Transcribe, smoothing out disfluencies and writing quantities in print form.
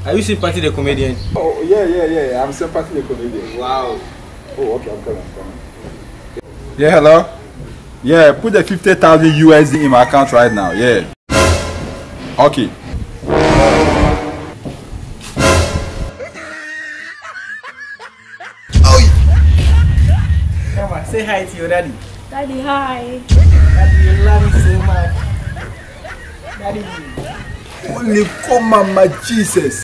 Are you Sympathy the comedian? Oh, yeah. I'm Sympathy the comedian. Wow. Oh, okay, I'm coming. Yeah, hello? Yeah, put the 50,000 USD in my account right now. Yeah. Okay. Mama, say hi to your daddy. Daddy, hi. Daddy, you love me so much. Daddy. Only come, Mama Jesus.